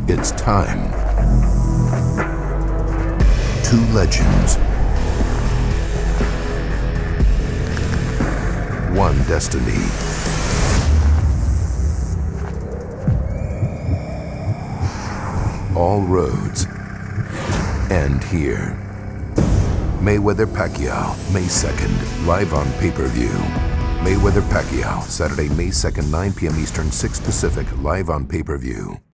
It's time. Two legends. One destiny. All roads end here. Mayweather Pacquiao, May 2nd, live on pay-per-view. Mayweather Pacquiao, Saturday, May 2nd, 9 p.m. Eastern, 6 Pacific, live on pay-per-view.